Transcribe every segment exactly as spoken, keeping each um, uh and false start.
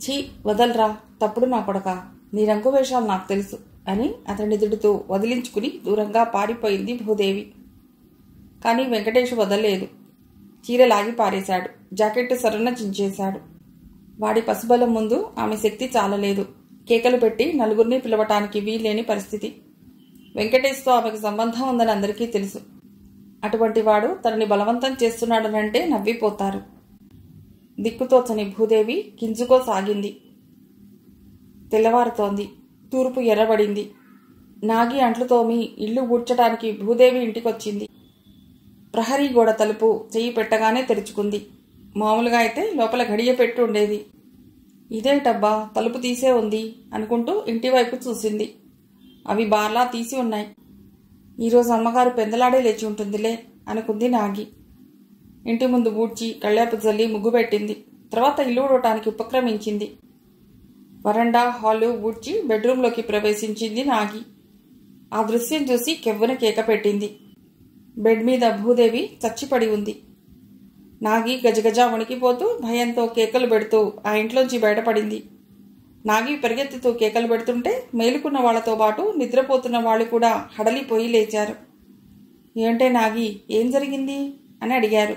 ఛీ వదలరా, తప్పుడు నా కొడక, నీ రంగు వేషాలు నాకు తెలుసు అని అతన్ని తిడుతూ వదిలించుకుని దూరంగా పారిపోయింది భూదేవి. కానీ వెంకటేష్ వదలలేదు. చీర లాగి పారేశాడు. జాకెట్ సరున చించేశాడు. వాడి పసుబలం ముందు ఆమె శక్తి చాలలేదు. కేకలు పెట్టి నలుగురిని పిలవటానికి వీల్లేని పరిస్థితి. వెంకటేష్తో ఆమెకు సంబంధం ఉందని అందరికీ తెలుసు. అటువంటి వాడు తనని బలవంతం చేస్తున్నాడనంటే నవ్విపోతారు. దిక్కుతోచని భూదేవి కించుకోసాగింది. తెల్లవారుతోంది. తూర్పు ఎర్రబడింది. నాగి అంట్లు తోమి ఇల్లు ఊడ్చడానికి భూదేవి ఇంటికొచ్చింది. ప్రహరీ గోడ తలుపు చెయ్యి పెట్టగానే తెరుచుకుంది. మామూలుగా అయితే లోపల గడియ పెట్టి ఉండేది. ఇదేంటబ్బా తలుపు తీసే ఉంది అనుకుంటూ ఇంటివైపు చూసింది. అవి బార్లా తీసి ఉన్నాయి. ఈరోజు అమ్మగారు పెందలాడే లేచి ఉంటుందిలే అనుకుంది నాగి. ఇంటి ముందు ఊడ్చి కళ్ళాపు జల్లి ముగ్గు పెట్టింది. తర్వాత ఇల్లు ఊడటానికి ఉపక్రమించింది. వరండా హాలు ఊడ్చి బెడ్రూంలోకి ప్రవేశించింది నాగి. ఆ దృశ్యం చూసి కెవ్వున కేక పెట్టింది. బెడ్ మీద భూదేవి చచ్చిపడి ఉంది. నాగి గజగజ వణికిపోతూ భయంతో కేకలు పెడుతూ ఆ ఇంట్లోంచి బయటపడింది. నాగి పరిగెత్తుతూ కేకలు పెడుతుంటే మేలుకున్న వాళ్లతో పాటు నిద్రపోతున్న వాళ్ళు కూడా హడలిపోయి లేచారు. ఏంటే నాగి, ఏం జరిగింది అని అడిగారు.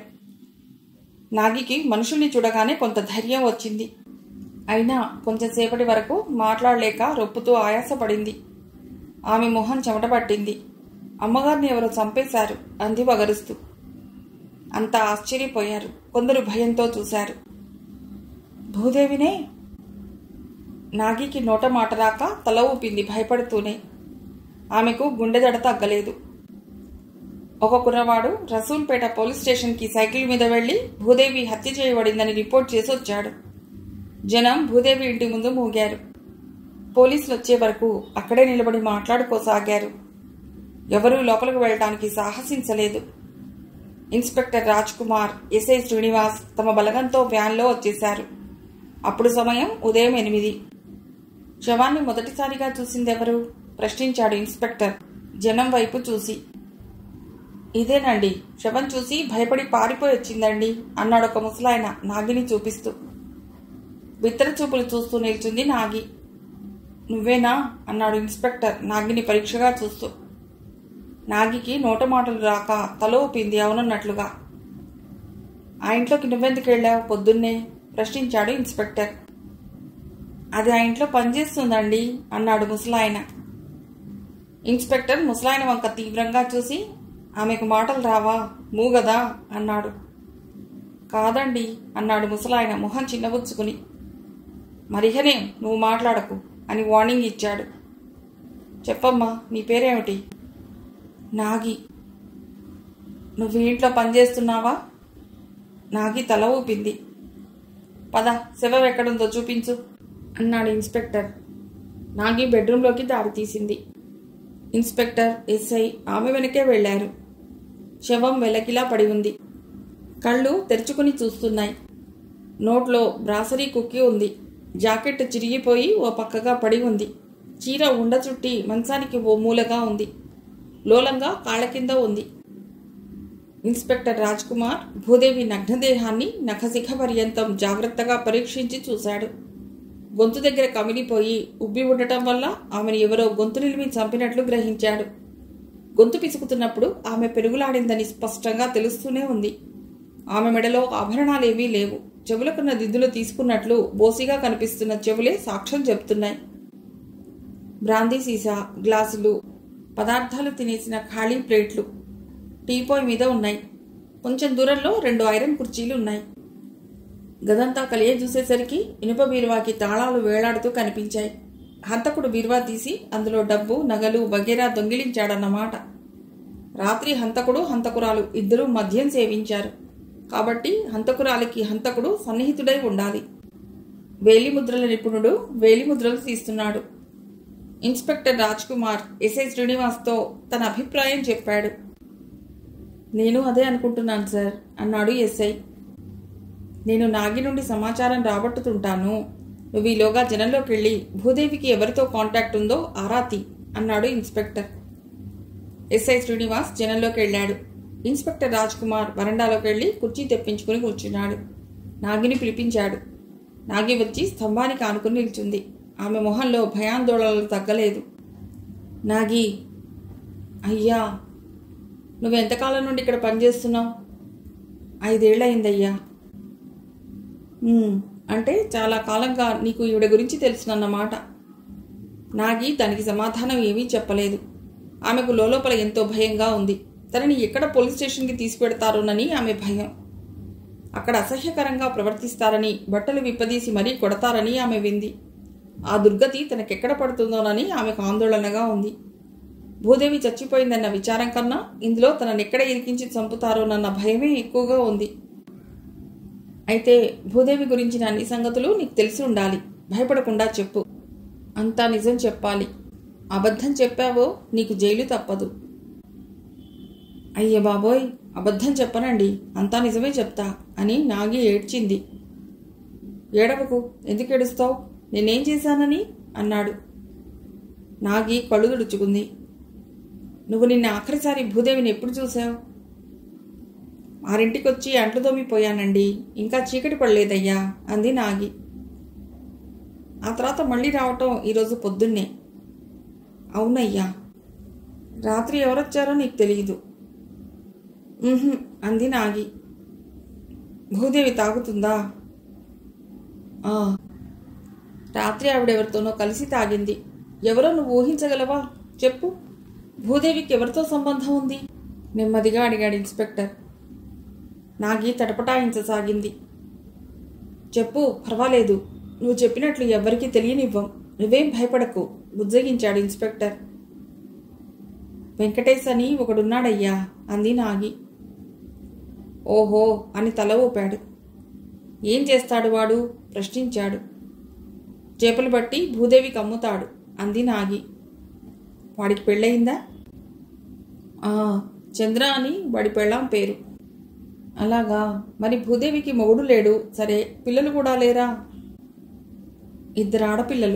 నాగికి మనుషుల్ని చూడగానే కొంత ధైర్యం వచ్చింది. అయినా కొంచెంసేపటి వరకు మాట్లాడలేక రొప్పుతూ ఆయాసపడింది. ఆమె మొహం చెమట పట్టింది. అమ్మగారిని ఎవరో చంపేశారు అంది వగరుస్తూ. అంతా ఆశ్చర్యపోయారు. కొందరు భయంతో చూశారు. భూదేవినే? నాగికి నోట మాట రాక తల ఊపింది భయపడుతూనే. ఆమెకు గుండెదడ తగ్గలేదు. ఒక కుర్రవాడు రసూల్పేట పోలీస్ స్టేషన్కి సైకిల్ మీద వెళ్లి భూదేవి హత్య చేయబడిందని రిపోర్ట్ చేసి వచ్చాడు. జనం భూదేవి ఇంటి ముందు మూగారు. పోలీసులు వచ్చే వరకు అక్కడే నిలబడి మాట్లాడుకోసాగారు. ఎవరూ లోపలికి వెళ్ళటానికి సాహసించలేదు. ఇన్స్పెక్టర్ రాజ్ కుమార్, ఎస్ఐ శ్రీనివాస్ తమ బలగంతో వ్యాన్లో వచ్చేశారు. అప్పుడు సమయం ఉదయం ఎనిమిది. శవాన్ని మొదటిసారిగా చూసిందెవరు ప్రశ్నించాడు ఇన్స్పెక్టర్ జనం వైపు చూసి. ఇదేనండి, శవం చూసి భయపడి పారిపోయి వచ్చిందండి అన్నాడు ఒక ముసలాయన నాగిని చూపిస్తూ. బిత్తర చూపులు చూస్తూ నిల్చుంది నాగి. నువ్వేనా అన్నాడు ఇన్స్పెక్టర్ నాగిని పరీక్షగా చూస్తూ. నాగికి నోట మాటలు రాక తల ఊపింది అవునన్నట్లుగా. ఆ ఇంట్లోకి నువ్వెందుకు వెళ్ళావు పొద్దున్నే ప్రశ్నించాడు ఇన్స్పెక్టర్. అది ఆ ఇంట్లో పనిచేస్తుందండి అన్నాడు ముసలాయన. ఇన్స్పెక్టర్ ముసలాయన వంక తీవ్రంగా చూసి, ఆమెకు మాటలు రావా, మూగదా అన్నాడు. కాదండి అన్నాడు ముసలాయన మొహం చిన్నబుచ్చుకుని. మరిహనే నువ్వు మాట్లాడకు అని వార్నింగ్ ఇచ్చాడు. చెప్పమ్మా, నీ పేరేమిటి? నాగి. నువ్వు ఇంట్లో పనిచేస్తున్నావా? నాగి తల ఊపింది. పద, శవం ఎక్కడుందో చూపించు అన్నాడు ఇన్స్పెక్టర్. నాగి బెడ్రూంలోకి దారి తీసింది. ఇన్స్పెక్టర్, ఎస్ఐ ఆమె వెనకే వెళ్లారు. శవం వెలకిలా పడి ఉంది. కళ్ళు తెరుచుకుని చూస్తున్నాయి. నోట్లో బ్రాసరీ కుక్కి ఉంది. జాకెట్ చిరిగిపోయి ఓ పక్కగా పడి ఉంది. చీర ఉండ చుట్టి మంచానికి ఓ మూలగా ఉంది. లోలంగా కాళ్ల కింద ఉంది. ఇన్స్పెక్టర్ రాజ్ కుమార్ భూదేవి నగ్నదేహాన్ని నఖశిఖ పర్యంతం జాగ్రత్తగా పరీక్షించి చూశాడు. గొంతు దగ్గర కమిలిపోయి ఉబ్బి ఉండటం వల్ల ఆమెను ఎవరో గొంతు నిలిమి చంపినట్లు గ్రహించాడు. గొంతు పిసుకుతున్నప్పుడు ఆమె పెరుగులాడిందని స్పష్టంగా తెలుస్తూనే ఉంది. ఆమె మెడలో ఆభరణాలేవీ లేవు. చెవులకున్న దిద్దులు తీసుకున్నట్లు బోసిగా కనిపిస్తున్న చెవులే సాక్ష్యం చెబుతున్నాయి. బ్రాందీ సీసా, గ్లాసులు, పదార్థాలు తినేసిన ఖాళీ ప్లేట్లు టీపాయ్ మీద ఉన్నాయి. కొంచెం దూరంలో రెండు ఐరన్ కుర్చీలు ఉన్నాయి. గదంతా కలియ చూసేసరికి ఇనుప బీరువాకి తాళాలు వేలాడుతూ కనిపించాయి. హంతకుడు బీరువా తీసి అందులో డబ్బు, నగలు వగేరా దొంగిలించాడన్నమాట. రాత్రి హంతకుడు, హంతకురాలు ఇద్దరూ మద్యం సేవించారు. కాబట్టి హంతకురాలికి హంతకుడు సన్నిహితుడై ఉండాలి. వేలిముద్రల నిపుణుడు వేలిముద్రలు తీస్తున్నాడు. ఇన్స్పెక్టర్ రాజ్ కుమార్ ఎస్ఐ శ్రీనివాస్తో తన అభిప్రాయం చెప్పాడు. నేను అదే అనుకుంటున్నాను సార్ అన్నాడు ఎస్ఐ. నేను నాగి నుండి సమాచారం రాబట్టుతుంటాను. నువ్వు ఈలోగా జనంలోకి వెళ్ళి భూదేవికి ఎవరితో కాంటాక్ట్ ఉందో ఆరాతి అన్నాడు ఇన్స్పెక్టర్. ఎస్ఐ శ్రీనివాస్ జనంలోకి వెళ్ళాడు. ఇన్స్పెక్టర్ రాజ్ కుమార్ వరండాలోకి వెళ్లి కుర్చీ తెప్పించుకుని కూర్చున్నాడు. నాగిని పిలిపించాడు. నాగి వచ్చి స్తంభానికి ఆనుకుని నిల్చుంది. ఆమె మొహంలో భయాందోళనలు తగ్గలేదు. నాగి, అయ్యా, నువ్వెంతకాలం నుండి ఇక్కడ పనిచేస్తున్నావు? ఐదేళ్లయిందయ్యా. అంటే చాలా కాలంగా నీకు ఈవిడ గురించి తెలుసునన్నమాట. నాగి దానికి సమాధానం ఏమీ చెప్పలేదు. ఆమెకు లోపల ఎంతో భయంగా ఉంది. తనని ఎక్కడ పోలీస్ స్టేషన్కి తీసుకువెడతారోనని ఆమె భయం. అక్కడ అసహ్యకరంగా ప్రవర్తిస్తారని, బట్టలు విప్పదీసి మరీ కొడతారని ఆమె వింది. ఆ దుర్గతి తనకెక్కడ పడుతుందోనని ఆమెకు ఆందోళనగా ఉంది. భూదేవి చచ్చిపోయిందన్న విచారం కన్నా ఇందులో తననెక్కడ ఇరికించి చంపుతారోనన్న భయమే ఎక్కువగా ఉంది. అయితే భూదేవి గురించిన అన్ని సంగతులు నీకు తెలిసి ఉండాలి. భయపడకుండా చెప్పు. అంతా నిజం చెప్పాలి. అబద్ధం చెప్పావో నీకు జైలు తప్పదు. అయ్య బాబోయ్, అబద్ధం చెప్పనండి, అంతా నిజమే చెప్తా అని నాగి ఏడ్చింది. ఏడవకు, ఎందుకు ఏడుస్తావు? నేనేం చేశానని అన్నాడు. నాగి కళ్ళు తుడుచుకుంది. నువ్వు నిన్న ఆఖరిసారి భూదేవిని ఎప్పుడు చూశావు? ఆరింటికొచ్చి అంట్లు తోమిపోయానండి, ఇంకా చీకటి పడలేదయ్యా అంది నాగి. ఆ తర్వాత మళ్ళీ రావటం ఈరోజు పొద్దున్నే. అవునయ్యా. రాత్రి ఎవరొచ్చారో నీకు తెలియదు అంది నాగి. భూదేవి తాగుతుందా? రాత్రి ఆవిడెవరితోనో కలిసి తాగింది. ఎవరో నువ్వు ఊహించగలవా? చెప్పు. భూదేవికి ఎవరితో సంబంధం ఉంది? నెమ్మదిగా అడిగాడు ఇన్స్పెక్టర్. నాగి తటపటాయించసాగింది. చెప్పు, పర్వాలేదు, నువ్వు చెప్పినట్లు ఎవ్వరికీ తెలియనివ్వం, నువ్వేం భయపడకు బుజ్జగించాడు ఇన్స్పెక్టర్. వెంకటేశ్ అని ఒకడున్నాడయ్యా అంది నాగి. ఓహో అని తల ఊపాడు. ఏం చేస్తాడు వాడు? ప్రశ్నించాడు. చేపలు బట్టి భూదేవికి అమ్ముతాడు అంది నాగి. వాడికి పెళ్ళయిందా? చంద్ర అని వాడి పెళ్ళాం పేరు. అలాగా, మరి భూదేవికి మొగుడు లేడు. సరే, పిల్లలు కూడా లేరా? ఇద్దరు ఆడపిల్లలు.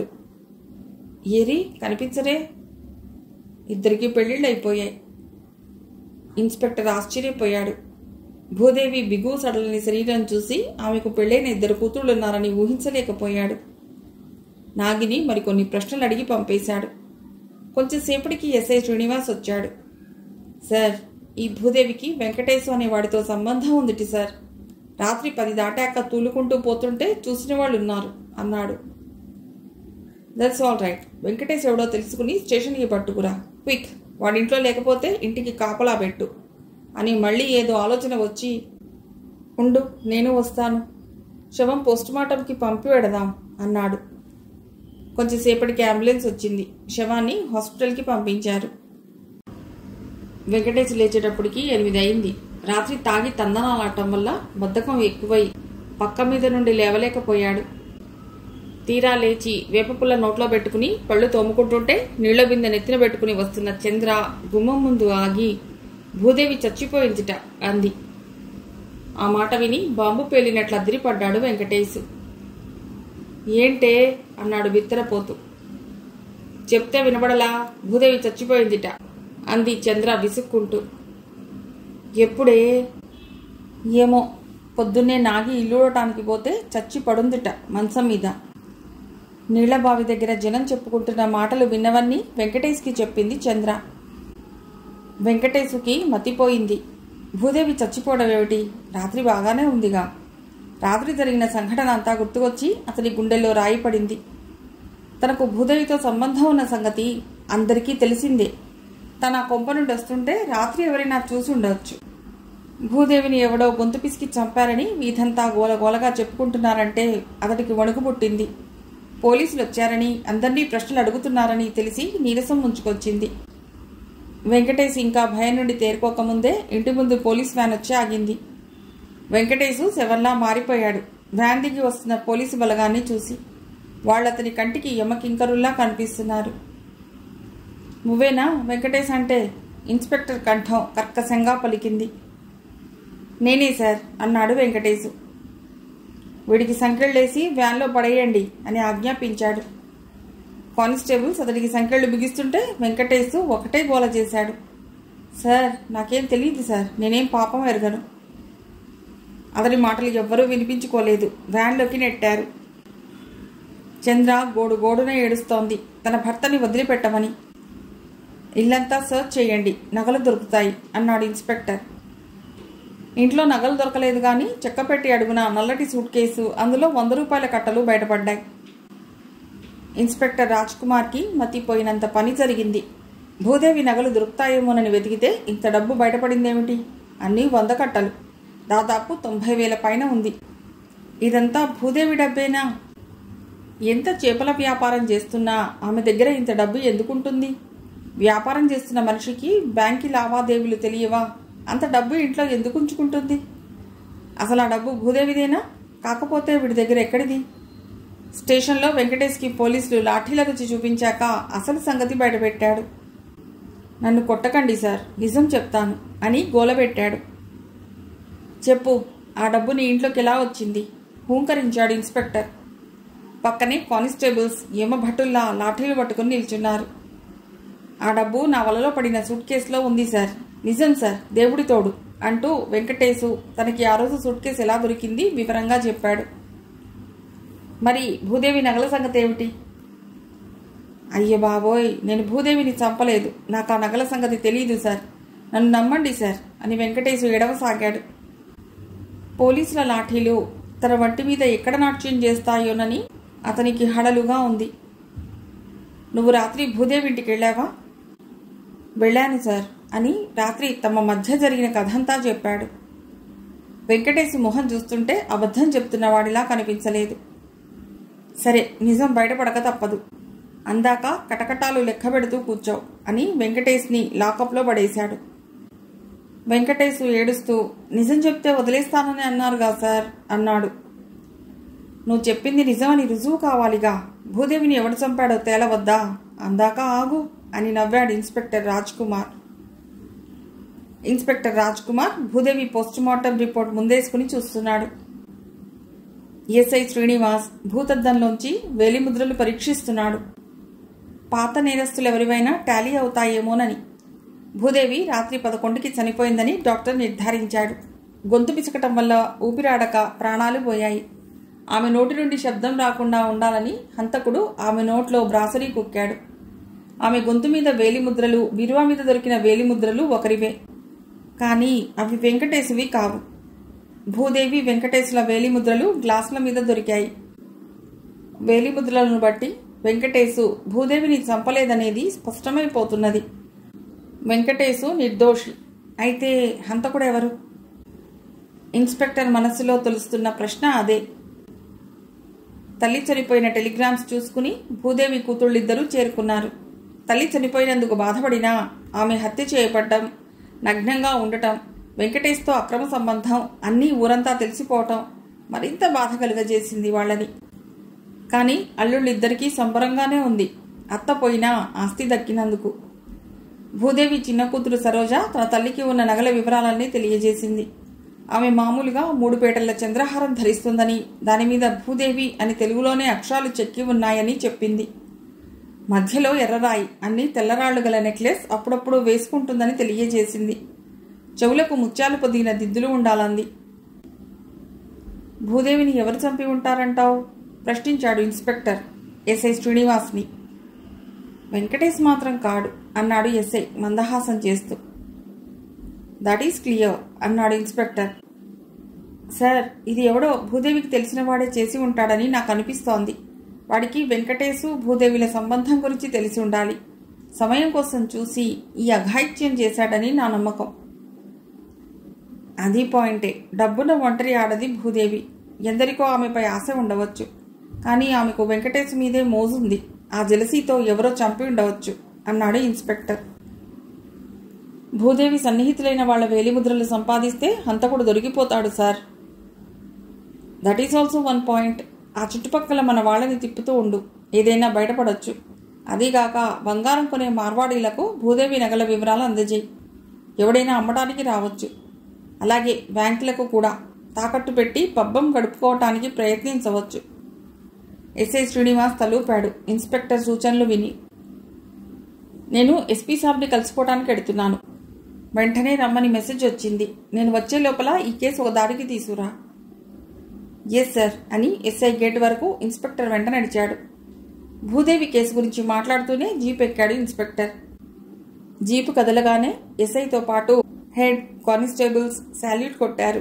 ఏరి కనిపించరే? ఇద్దరికి పెళ్ళిళ్ళు అయిపోయాయి. ఇన్స్పెక్టర్ ఆశ్చర్యపోయాడు. భూదేవి బిగు సడలని శరీరం చూసి ఆమెకు పెళ్ళైన ఇద్దరు కూతుళ్ళున్నారని ఊహించలేకపోయాడు. నాగిని మరికొన్ని ప్రశ్నలు అడిగి పంపేశాడు. కొంచెంసేపటికి ఎస్ఐ శ్రీనివాస్ వచ్చాడు. సార్, ఈ భూదేవికి వెంకటేశు అనే వాడితో సంబంధం ఉందిటి సార్. రాత్రి పది దాటాక తూలుకుంటూ పోతుంటే చూసిన వాళ్ళు ఉన్నారు అన్నాడు. That's all right. వెంకటేశ్ ఎవడో తెలుసుకుని స్టేషన్కి పట్టుకురా. క్విక్. వాడింట్లో లేకపోతే ఇంటికి కాపలా పెట్టు అని మళ్ళీ ఏదో ఆలోచన వచ్చి, ఉండు నేను వస్తాను, శవం పోస్టుమార్టంకి పంపి పెడదాం అన్నాడు. కొంచెంసేపటికి అంబులెన్స్ వచ్చింది. శవాన్ని హాస్పిటల్కి పంపించారు. వెంకటేశ్ లేచేటప్పటికి ఎనిమిది అయింది. రాత్రి తాగి తందనాలాడటం వల్ల బద్ధకం ఎక్కువై పక్క మీద నుండి లేవలేకపోయాడు. తీరా లేచి వేపపుల్ల నోట్లో పెట్టుకుని పళ్ళు తోముకుంటుంటే నీళ్ల బిందె నెత్తిన పెట్టుకుని వస్తున్న చంద్ర గుమ్మం ముందు ఆగి, భూదేవి చచ్చిపోయిందిట అంది. ఆ మాట విని బాంబు పేలినట్లు అదిరిపడ్డాడు వెంకటేశ్. ఏంటే అన్నాడు బిత్తరపోతూ. చెప్తే వినబడలా? భూదేవి చచ్చిపోయిందిట అంది చంద్ర విసుక్కుంటూ. ఎప్పుడే? ఏమో, పొద్దున్నే నాగి ఇల్లుడటానికి పోతే చచ్చి పడుందిట మంచం మీద. నీళ్లబావి దగ్గర జనం చెప్పుకుంటున్న మాటలు విన్నవన్నీ వెంకటేశ్కి చెప్పింది చంద్ర. వెంకటేశుకి మతిపోయింది. భూదేవి చచ్చిపోవడం ఏమిటి? రాత్రి బాగానే ఉందిగా. రాత్రి జరిగిన సంఘటన అంతా గుర్తుకొచ్చి అతని గుండెల్లో రాయి పడింది. తనకు భూదేవితో సంబంధం ఉన్న సంగతి అందరికీ తెలిసిందే. తన కొంప నుండి వస్తుంటే రాత్రి ఎవరైనా చూసి ఉండవచ్చు. భూదేవిని ఎవడో గొంతు పిసికి చంపారని వీధంతా గోలగోలగా చెప్పుకుంటున్నారంటే అతడికి వణుకు పుట్టింది. పోలీసులు వచ్చారని, అందరినీ ప్రశ్నలు అడుగుతున్నారని తెలిసి నీరసం ముంచుకొచ్చింది. వెంకటేశ్ ఇంకా భయం నుండి తేరుకోకముందే ఇంటి ముందు పోలీస్ వ్యాన్ వచ్చి ఆగింది. వెంకటేశు శవంలా మారిపోయాడు వ్యాన్ దిగి వస్తున్న పోలీసు బలగాన్ని చూసి. వాళ్ళతని కంటికి యమకింకరుల్లా కనిపిస్తున్నారు. నువ్వేనా వెంకటేశ్ అంటే? ఇన్స్పెక్టర్ కంఠం కర్కశంగా పలికింది. నేనే సార్ అన్నాడు వెంకటేశు. వీడికి సంకెళ్ళేసి వ్యాన్లో పడేయండి అని ఆజ్ఞాపించాడు. కానిస్టేబుల్స్ అతడికి సంకెళ్ళు బిగిస్తుంటే వెంకటేశు ఒకటే గోల చేశాడు. సార్, నాకేం తెలియదు సార్, నేనేం పాపం ఎరగను. అతడి మాటలు ఎవ్వరూ వినిపించుకోలేదు. వ్యాన్లోకి నెట్టారు. చంద్ర గోడు గోడున ఏడుస్తోంది తన భర్తని వదిలిపెట్టమని. ఇల్లంతా సర్చ్ చేయండి, నగలు దొరుకుతాయి అన్నాడు ఇన్స్పెక్టర్. ఇంట్లో నగలు దొరకలేదు కానీ చెక్కపెట్టి అడుగున నల్లటి సూట్ కేసు, అందులో వంద రూపాయల కట్టలు బయటపడ్డాయి. ఇన్స్పెక్టర్ రాజ్ కుమార్కి మతిపోయినంత పని జరిగింది. భూదేవి నగలు దొరుకుతాయేమోనని వెతికితే ఇంత డబ్బు బయటపడిందేమిటి? అన్నీ వంద కట్టలు, దాదాపు తొంభై వేల పైన ఉంది. ఇదంతా భూదేవి డబ్బేనా? ఎంత చేపల వ్యాపారం చేస్తున్నా ఆమె దగ్గర ఇంత డబ్బు ఎందుకుంటుంది? వ్యాపారం చేస్తున్న మనిషికి బ్యాంకి లావాదేవీలు తెలియవా? అంత డబ్బు ఇంట్లో ఎందుకు ఉంచుకుంటుంది? అసలు ఆ డబ్బు భూదేవిదేనా? కాకపోతే వీడి దగ్గర ఎక్కడిది? స్టేషన్లో వెంకటేష్కి పోలీసులు లాఠీల రుచి చూపించాక అసలు సంగతి బయటపెట్టాడు. నన్ను కొట్టకండి సార్, నిజం చెప్తాను అని గోలబెట్టాడు. చెప్పు, ఆ డబ్బు నీ ఇంట్లోకి ఎలా వచ్చింది? హూంకరించాడు ఇన్స్పెక్టర్. పక్కనే కానిస్టేబుల్స్ యమభటుల్లా లాఠీలు పట్టుకుని నిల్చున్నారు. ఆ డబ్బు నా వలలో పడిన సూట్ కేసులో ఉంది సార్. నిజం సార్, దేవుడి తోడు అంటూ వెంకటేశు తనకి ఆ రోజు సూట్ కేసు ఎలా దొరికింది వివరంగా చెప్పాడు. మరి భూదేవి నగల సంగతి ఏమిటి? అయ్య బాబోయ్, నేను భూదేవిని చంపలేదు, నాకు ఆ నగల సంగతి తెలియదు సార్, నన్ను నమ్మండి సార్ అని వెంకటేశు ఎడవసాగాడు. పోలీసుల లాఠీలు తన వంటి మీద ఎక్కడ నాట్యం చేస్తాయోనని అతనికి హడలుగా ఉంది. నువ్వు రాత్రి భూదేవి ఇంటికి వెళ్ళావా? వెళ్ళాను సార్ అని రాత్రి తమ మధ్య జరిగిన కథంతా చెప్పాడు. వెంకటేశు మొహం చూస్తుంటే అబద్ధం చెప్తున్నవాడిలా కనిపించలేదు. సరే, నిజం బయటపడక తప్పదు, అందాక కటకటాలు లెక్క పెడుతూ కూర్చోవు అని వెంకటేష్ని లాకప్లో పడేశాడు. వెంకటేశు ఏడుస్తూ, నిజం చెప్తే వదిలేస్తానని అన్నారుగా సార్ అన్నాడు. నువ్వు చెప్పింది నిజమని రుజువు కావాలిగా, భూదేవిని ఎవడు చంపాడో తేలవద్దా? అందాక ఆగు అని నవ్వాడు inspector Raj Kumar. Inspector Raj Kumar Bhudevi postmortem report ముందేసుకుని చూస్తున్నాడు. ఎస్ఐ శ్రీనివాస్ భూతద్దంలోంచి వేలిముద్రలు పరీక్షిస్తున్నాడు. పాత నేరస్తులు ఎవరివైనా టాలీ అవుతాయేమోనని. భూదేవి రాత్రి పదకొండుకి చనిపోయిందని డాక్టర్ నిర్ధారించాడు. గొంతు పిసకటం వల్ల ఊపిరాడక ప్రాణాలు పోయాయి. ఆమె నోటి నుండి శబ్దం రాకుండా ఉండాలని హంతకుడు ఆమె నోట్లో బ్రాసరీ కుక్కాడు. ఆమె గొంతు మీద వేలిముద్రలు, బిరువా మీద దొరికిన వేలిముద్రలు ఒకరివే, కానీ అవి వెంకటేశువి కావు. భూదేవి వెంకటేశుల వేలిముద్రలు గ్లాసుల మీద దొరికాయి. వేలిముద్రలను బట్టి వెంకటేశు భూదేవిని చంపలేదనేది స్పష్టమైపోతున్నది. వెంకటేశు నిర్దోషి. అయితే హంతకుడెవరు? ఇన్స్పెక్టర్ మనస్సులో తొలుస్తున్న ప్రశ్న అదే. తల్లి చనిపోయిన టెలిగ్రామ్స్ చూసుకుని భూదేవి కూతుళ్ళిద్దరూ చేరుకున్నారు. తల్లి చనిపోయినందుకు బాధపడినా ఆమె హత్య చేయబడ్డం, నగ్నంగా ఉండటం, వెంకటేష్తో అక్రమ సంబంధం అన్నీ ఊరంతా తెలిసిపోవటం మరింత బాధ కలుగజేసింది వాళ్ళని. కానీ అల్లుళ్ళిద్దరికీ సంబరంగానే ఉంది, అత్త పోయినా ఆస్తి దక్కినందుకు. భూదేవి చిన్న కూతురు సరోజ తన తల్లికి ఉన్న నగల వివరాలన్నీ తెలియజేసింది. ఆమె మామూలుగా మూడు పేటల చంద్రహారం ధరిస్తుందని, దానిమీద భూదేవి అని తెలుగులోనే అక్షరాలు చెక్కి ఉన్నాయని చెప్పింది. మధ్యలో ఎర్రరాయి, అన్ని తెల్లరాళ్లు గల నెక్లెస్ అప్పుడప్పుడు వేసుకుంటుందని తెలియజేసింది. చెవులకు ముత్యాలు పొదిగిన దిద్దులు ఉండాలంది. భూదేవిని ఎవరు చంపి ఉంటారంటావు? ప్రశ్నించాడు ఇన్స్పెక్టర్ ఎస్ఐ శ్రీనివాస్ని. వెంకటేష్ మాత్రం కాడు అన్నాడు ఎస్ఐ మందహాసం చేస్తూ. దట్ ఈస్ క్లియర్ అన్నాడు ఇన్స్పెక్టర్. సార్, ఇది ఎవడో భూదేవికి తెలిసిన వాడే చేసి ఉంటాడని నాకు అనిపిస్తోంది. వాడికి వెంకటేశు భూదేవిల సంబంధం గురించి తెలిసి ఉండాలి. సమయం కోసం చూసి ఈ అఘాయిత్యం చేశాడని నా నమ్మకం. అది పాయింటే. డబ్బున ఒంటరి ఆడది భూదేవి. ఎందరికో ఆమెపై ఆశ ఉండవచ్చు, కానీ ఆమెకు వెంకటేశు మీదే మోజుంది. ఆ జలసీతో ఎవరో చంపి ఉండవచ్చు అన్నాడు ఇన్స్పెక్టర్. భూదేవి సన్నిహితులైన వాళ్ల వేలిముద్రలు సంపాదిస్తే హంతకుడు దొరికిపోతాడు sir. That is also one point. ఆ చుట్టుపక్కల మన వాళ్ళని తిప్పుతూ ఉండు, ఏదైనా బయటపడొచ్చు. అదీగాక బంగారం కొనే మార్వాడీలకు భూదేవి నగల వివరాలు అందజేయి. ఎవడైనా అమ్మడానికి రావచ్చు. అలాగే బ్యాంకులకు కూడా తాకట్టు పెట్టి పబ్బం గడుపుకోవటానికి ప్రయత్నించవచ్చు. ఎస్ఐ శ్రీనివాస్ తలూపాడు ఇన్స్పెక్టర్ సూచనలు విని. నేను ఎస్పీ సాబ్ని కలుసుకోవటానికి ఎడుతున్నాను. వెంటనే రమ్మని మెసేజ్ వచ్చింది. నేను వచ్చే లోపల ఈ కేసు ఒక దారికి తీసుకురా. ఎస్ సార్ అని ఎస్ఐ గేట్ వరకు ఇన్స్పెక్టర్ వెంట నడిచాడు. భూదేవి కేసు గురించి మాట్లాడుతూనే జీప్ ఎక్కాడు ఇన్స్పెక్టర్. జీపు కదలగానే ఎస్ఐతో పాటు హెడ్ కానిస్టేబుల్స్ శాల్యూట్ కొట్టారు.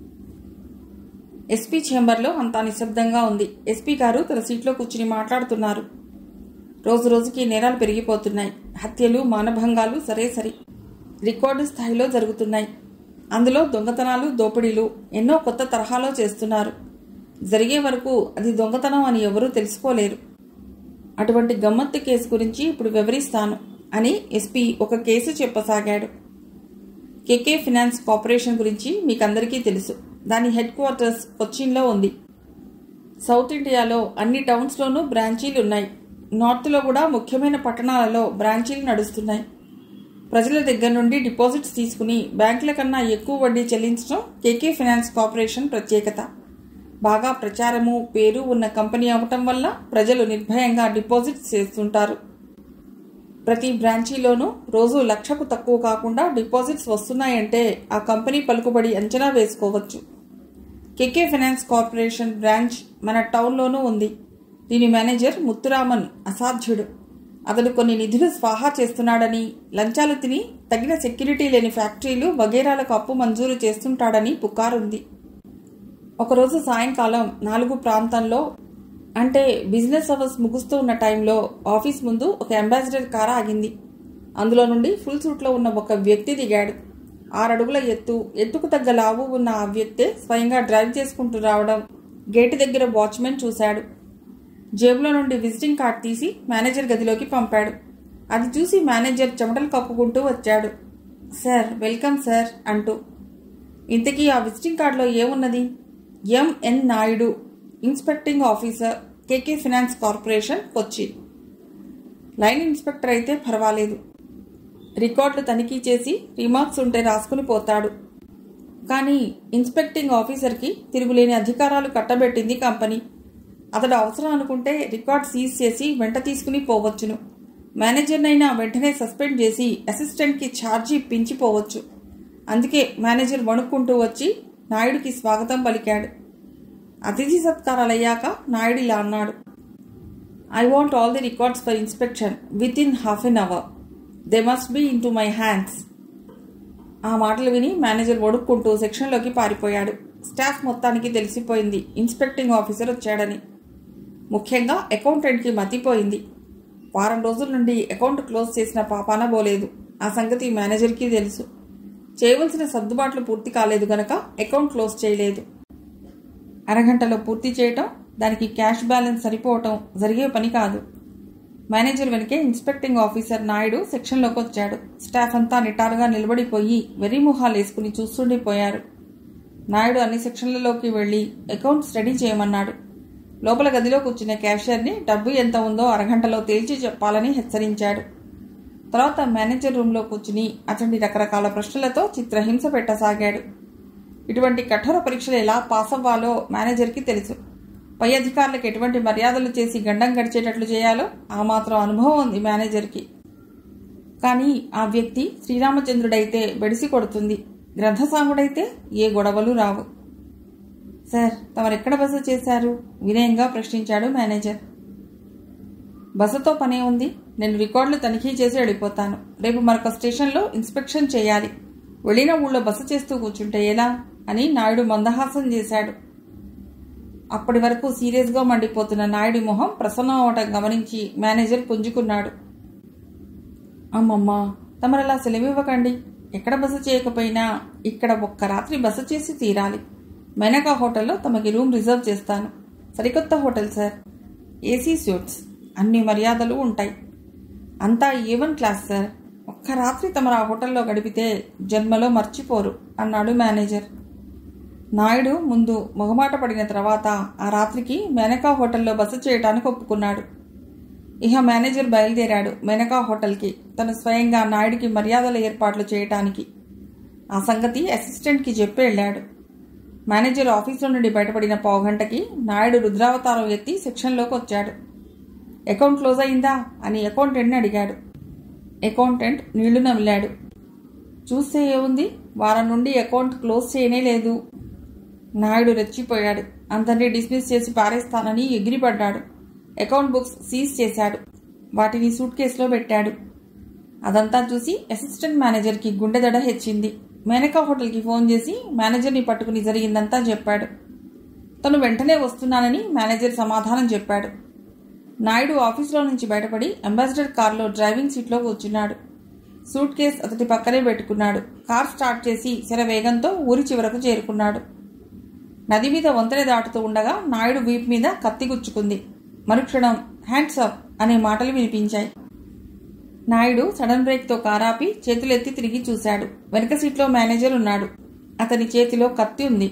ఎస్పీ ఛేంబర్లో అంతా నిశ్శబ్దంగా ఉంది. ఎస్పీ గారు తన సీట్లో కూర్చుని మాట్లాడుతున్నారు. రోజు రోజుకి నేరాలు పెరిగిపోతున్నాయి. హత్యలు, మానభంగాలు సరే సరి రికార్డు స్థాయిలో జరుగుతున్నాయి. అందులో దొంగతనాలు, దోపిడీలు ఎన్నో కొత్త తరహాలో చేస్తున్నారు. జరిగే వరకు అది దొంగతనం అని ఎవరూ తెలుసుకోలేరు. అటువంటి గమ్మత్తు కేసు గురించి ఇప్పుడు వివరిస్తాను అని ఎస్పీ ఒక కేసు చెప్పసాగాడు. కేకే ఫైనాన్స్ కార్పొరేషన్ గురించి మీకందరికీ తెలుసు. దాని హెడ్ క్వార్టర్స్ కొచ్చిన్లో ఉంది. సౌత్ ఇండియాలో అన్ని టౌన్స్లోనూ బ్రాంచీలు ఉన్నాయి. నార్త్లో కూడా ముఖ్యమైన పట్టణాలలో బ్రాంచీలు నడుస్తున్నాయి. ప్రజల దగ్గర నుండి డిపాజిట్స్ తీసుకుని బ్యాంకుల కన్నా ఎక్కువ వడ్డీ చెల్లించడం కేకే ఫైనాన్స్ కార్పొరేషన్ ప్రత్యేకత. బాగా ప్రచారము, పేరు ఉన్న కంపెనీ అవటం వల్ల ప్రజలు నిర్భయంగా డిపాజిట్స్ చేస్తుంటారు. ప్రతి బ్రాంచీలోనూ రోజు లక్షకు తక్కువ కాకుండా డిపాజిట్స్ వస్తున్నాయంటే ఆ కంపెనీ పలుకుబడి అంచనా వేసుకోవచ్చు. కేకే ఫైనాన్స్ కార్పొరేషన్ బ్రాంచ్ మన టౌన్లోనూ ఉంది. దీని మేనేజర్ ముత్తురామన్ అసాధ్యుడు. అతడు కొన్ని నిధులు స్వాహా చేస్తున్నాడని, లంచాలు తిని తగిన సెక్యూరిటీ లేని ఫ్యాక్టరీలు వగేరాలకు అప్పు మంజూరు చేస్తుంటాడని పుకారుంది. ఒకరోజు సాయంకాలం నాలుగు ప్రాంతంలో, అంటే బిజినెస్ అవర్స్ ముగుస్తూ ఉన్న టైంలో ఆఫీస్ ముందు ఒక అంబాసిడర్ కారు ఆగింది. అందులో నుండి ఫుల్ సూట్లో ఉన్న ఒక వ్యక్తి దిగాడు. ఆరడుగుల ఎత్తు, ఎత్తుకు తగ్గ లావు ఉన్న ఆ వ్యక్తే స్వయంగా డ్రైవ్ చేసుకుంటూ రావడం గేటు దగ్గర వాచ్మెన్ చూశాడు. జేబులో నుండి విజిటింగ్ కార్డ్ తీసి మేనేజర్ గదిలోకి పంపాడు. అది చూసి మేనేజర్ చెమటలు కప్పుకుంటూ వచ్చాడు. సార్, వెల్కమ్ సార్ అంటూ. ఇంతకీ ఆ విజిటింగ్ కార్డులో ఏమున్నది? MN Naidu, inspecting officer, KK finance corporation, Kochi. Line inspector అయితే పర్వాలేదు, రికార్డులు తనిఖీ చేసి రిమార్క్స్ ఉంటే రాసుకుని పోతాడు. కానీ ఇన్స్పెక్టింగ్ ఆఫీసర్కి తిరుగులేని అధికారాలు కట్టబెట్టింది కంపెనీ. అతడు అవసరం అనుకుంటే రికార్డ్ సీజ్ చేసి వెంట తీసుకుని పోవచ్చును. మేనేజర్నైనా వెంటనే సస్పెండ్ చేసి అసిస్టెంట్కి ఛార్జీ పెంచిపోవచ్చు. అందుకే మేనేజర్ వణుక్కుంటూ వచ్చి నాయుడికి స్వాగతం పలికాడు. అతిథి సత్కారాలయ్యాక నాయుడు ఇలా అన్నాడు. I want all the records for inspection within half an hour. They must be into my hands. ఆ మాటలు విని మేనేజర్ వణుక్కుంటూ సెక్షన్లోకి పారిపోయాడు. స్టాఫ్ మొత్తానికి తెలిసిపోయింది ఇన్స్పెక్టింగ్ ఆఫీసర్ వచ్చాడని. ముఖ్యంగా అకౌంటెంట్కి మతిపోయింది. వారం రోజుల నుండి అకౌంట్ క్లోజ్ చేసిన పాపాన పోలేదు. ఆ సంగతి మేనేజర్కి తెలుసు. చేయవలసిన సర్దుబాట్లు పూర్తి కాలేదు గనక అకౌంట్ క్లోజ్ చేయలేదు. అరగంటలో పూర్తి చేయటం, దానికి క్యాష్ బ్యాలెన్స్ సరిపోవటం జరిగే పని కాదు. మేనేజర్ వెనకే ఇన్స్పెక్టింగ్ ఆఫీసర్ నాయుడు సెక్షన్లోకి వచ్చాడు. స్టాఫ్ అంతా నిటారుగా నిలబడిపోయి వెర్రిమొహాలు వేసుకుని చూస్తుండిపోయారు. నాయుడు అన్ని సెక్షన్లలోకి వెళ్లి అకౌంట్స్ రెడీ చేయమన్నాడు. లోపల గదిలో కూర్చున్న క్యాషియర్ని డబ్బు ఎంత ఉందో అరగంటలో తేల్చి చెప్పాలని హెచ్చరించాడు. తర్వాత మేనేజర్ రూమ్లో కూర్చుని అతన్ని రకరకాల ప్రశ్నలతో చిత్రహింస పెట్టసాగాడు. ఇటువంటి కఠోర పరీక్షలు ఎలా పాస్ అవ్వాలో మేనేజర్కి తెలుసు. పై అధికారులకు ఎటువంటి మర్యాదలు చేసి గండం గడిచేటట్లు చేయాలో ఆ మాత్రం అనుభవం ఉంది మేనేజర్కి. కానీ ఆ వ్యక్తి శ్రీరామచంద్రుడైతే బెడిసి కొడుతుంది, గ్రంథసాముడైతే ఏ గొడవలు రావు. సార్, తమరెక్కడ బస చేశారు? వినయంగా ప్రశ్నించాడు మేనేజర్. బసతో పనే ఉంది. నేను రికార్డులు తనిఖీ చేసి వెళ్ళిపోతాను. రేపు మరొక స్టేషన్లో ఇన్స్పెక్షన్ చేయాలి. వెళ్ళిన ఊళ్ళో బస చేస్తూ కూర్చుంటే ఎలా అని నాయుడు మందహాసం చేశాడు. అప్పటి వరకు సీరియస్గా మండిపోతున్న నాయుడి మొహం ప్రసన్నం అవటం గమనించి మేనేజర్ పుంజుకున్నాడు. అమ్మమ్మా, తమరలా సెలవివ్వకండి. ఎక్కడ బస చేయకపోయినా ఇక్కడ ఒక్క రాత్రి బస చేసి తీరాలి. మెనకా హోటల్లో తమకి రూమ్ రిజర్వ్ చేస్తాను. సరికొత్త హోటల్ సార్, ఏసీ సూట్స్, అన్ని మర్యాదలు ఉంటాయి. అంతా ఏవన్ క్లాస్ సార్. ఒక్క రాత్రి తమరు ఆ హోటల్లో గడిపితే జన్మలో మర్చిపోరు అన్నాడు మేనేజర్. నాయుడు ముందు మొగమాట పడిన తర్వాత ఆ రాత్రికి మెనకా హోటల్లో బస చేయటానికి ఒప్పుకున్నాడు. ఇహ మేనేజర్ బయలుదేరాడు మెనకా హోటల్కి, తను స్వయంగా నాయుడికి మర్యాదల ఏర్పాట్లు చేయటానికి. ఆ సంగతి అసిస్టెంట్కి చెప్పి వెళ్ళాడు. మేనేజర్ ఆఫీసులో నుండి బయటపడిన పావుగంటకి నాయుడు రుద్రావతారం ఎత్తి సెక్షన్లోకి వచ్చాడు. అకౌంట్ క్లోజ్ అయిందా అని అకౌంటెంట్ని అడిగాడు. అకౌంటెంట్ నీళ్లు నమిలాడు. చూస్తే ఏముంది, వారం నుండి అకౌంట్ క్లోజ్ చేయనే లేదు. నాయుడు రెచ్చిపోయాడు. అందరినీ డిస్మిస్ చేసి పారేస్తానని ఎగిరిపడ్డాడు. అకౌంట్ బుక్స్ సీజ్ చేశాడు. వాటిని సూట్ కేసులో పెట్టాడు. అదంతా చూసి అసిస్టెంట్ మేనేజర్కి గుండెదడ హెచ్చింది. మేనకా హోటల్కి ఫోన్ చేసి మేనేజర్ని పట్టుకుని జరిగిందంతా చెప్పాడు. తను వెంటనే వస్తున్నానని మేనేజర్ సమాధానం చెప్పాడు. నాయుడు ఆఫీసులో నుంచి బయటపడి అంబాసిడర్ కారులో డ్రైవింగ్ సీట్లో కూర్చున్నాడు. సూట్ కేస్ అతడి పక్కనే పెట్టుకున్నాడు. కార్ స్టార్ట్ చేసి శరవేగంతో ఊరి చివరకు చేరుకున్నాడు. నది మీద వంతెన దాటుతూ ఉండగా నాయుడు వీపు మీద కత్తి గుచ్చుకుంది. మరుక్షణం హ్యాండ్స్ అప్ అనే మాటలు వినిపించాయి. నాయుడు సడన్ బ్రేక్తో కారాపి చేతులెత్తి తిరిగి చూశాడు. వెనక సీట్లో మేనేజర్ ఉన్నాడు. అతని చేతిలో కత్తి ఉంది.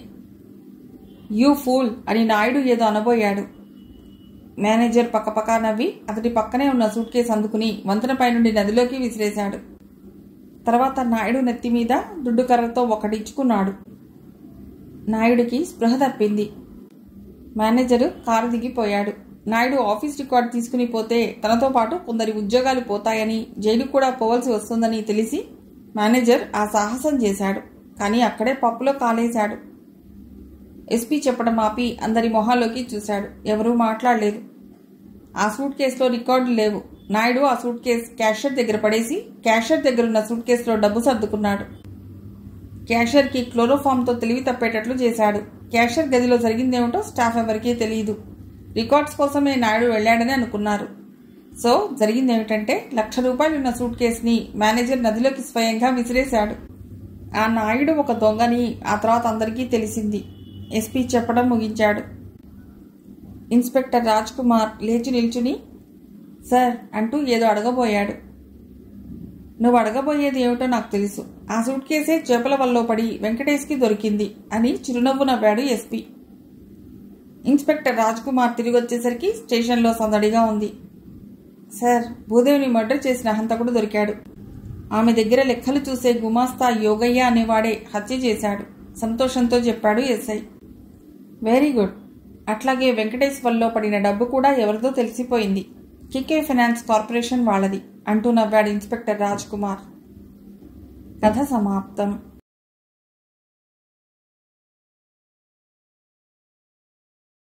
యూ ఫూల్ అని నాయుడు ఏదో అనబోయాడు. మేనేజర్ పక్కపక్క నవ్వి అతడి పక్కనే ఉన్న సూట్ కేసు అందుకుని వంతెనపై నుండి నదిలోకి విసిరేశాడు. తర్వాత నాయుడు నెత్తి మీద దుడ్డు కర్రతో ఒకటిచ్చుకున్నాడు. నాయుడికి స్పృహ తప్పింది. మేనేజరు కారు దిగిపోయాడు. నాయుడు ఆఫీస్ రికార్డు తీసుకుని పోతే తనతో పాటు కొందరి ఉద్యోగాలు పోతాయని, జైలు కూడా పోవలసి వస్తుందని తెలిసి మేనేజర్ ఆ సాహసం చేశాడు. కానీ అక్కడే పప్పులో కాలేశాడు. ఎస్పీ చెప్పడం ఆపి అందరి మొహాల్లోకి చూశాడు. ఎవరూ మాట్లాడలేదు. ఆ సూట్ కేసులో రికార్డులు లేవు. నాయుడు ఆ సూట్ కేసు క్యాషియర్ దగ్గర పడేసి క్యాషియర్ దగ్గరున్న సూట్ కేసులో డబ్బు సర్దుకున్నాడు. క్యాషియర్కి క్లోరోఫామ్తో తెలివి తప్పేటట్లు చేశాడు. క్యాషియర్ గదిలో జరిగిందేమిటో స్టాఫ్ ఎవరికీ తెలియదు. రికార్డ్స్ కోసమే నాయుడు వెళ్లాడని అనుకున్నారు. సో జరిగిందేమిటంటే లక్ష రూపాయలున్న సూట్ కేసుని మేనేజర్ నదిలోకి స్వయంగా విసిరేశాడు. ఆ నాయుడు ఒక దొంగని ఆ తర్వాత అందరికీ తెలిసింది. ఎస్పీ చెప్పడం ముగించాడు. ఇన్స్పెక్టర్ రాజ్ కుమార్ లేచి నిల్చుని సార్ అంటూ ఏదో అడగబోయాడు. నువ్వు అడగబోయేది ఏమిటో నాకు తెలుసు. ఆ సూట్ కేసే చేపల వల్లో పడి వెంకటేష్కి దొరికింది అని చిరునవ్వు నవ్వాడు ఎస్పీ. ఇన్స్పెక్టర్ రాజ్ కుమార్ తిరిగి వచ్చేసరికి స్టేషన్లో సందడిగా ఉంది. సార్, భూదేవిని మర్డర్ చేసిన హంతకుడు దొరికాడు. ఆమె దగ్గర లెక్కలు చూసే గుమాస్తా యోగయ్య అనేవాడే హత్య చేశాడు సంతోషంతో చెప్పాడు ఎస్ఐ. Very good. అట్లాగే వెంకటేష్ వల్లో పడిన డబ్బు కూడా ఎవరిదో తెలిసిపోయింది. కేకే ఫైనాన్స్ కార్పొరేషన్ వాళ్ళది అంటూ నవ్వాడు ఇన్స్పెక్టర్ రాజ్ కుమార్. కథ సమాప్తం.